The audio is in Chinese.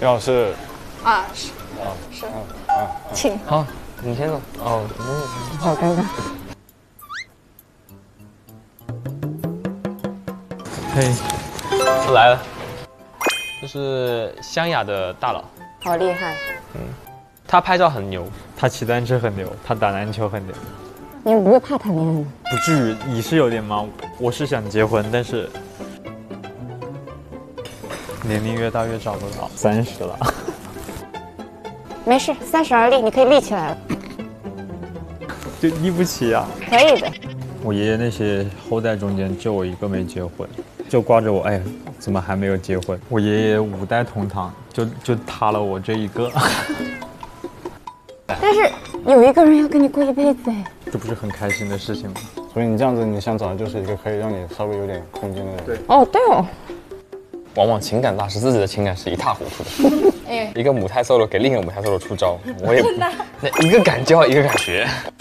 要是是，请。 好，你先走。哦， 好尴尬。 嘿， 来了，这是湘雅的大佬， 好厉害！ 他拍照很牛， 他骑单车很牛，他打篮球很牛， 你们不会怕谈恋爱吗？ 不至于。你是有点忙，我是想结婚，但是年龄越大越找不到，30了。 没事，30而立，你可以立起来了。 就立不起啊。 可以的。 我爷爷那些后代中间就我一个没结婚，就挂着我，哎，怎么还没有结婚？我爷爷5代同堂，就塌了我这一个。 但是有一个人要跟你过一辈子哎， 这不是很开心的事情吗？ 所以你这样子，你想找的就是一个可以让你稍微有点空间的人。对。 哦对哦， 往往情感大师自己的情感是一塌糊涂的。一个母胎 solo 给另一个母胎 solo 出招，我也那一个敢教，一个敢学。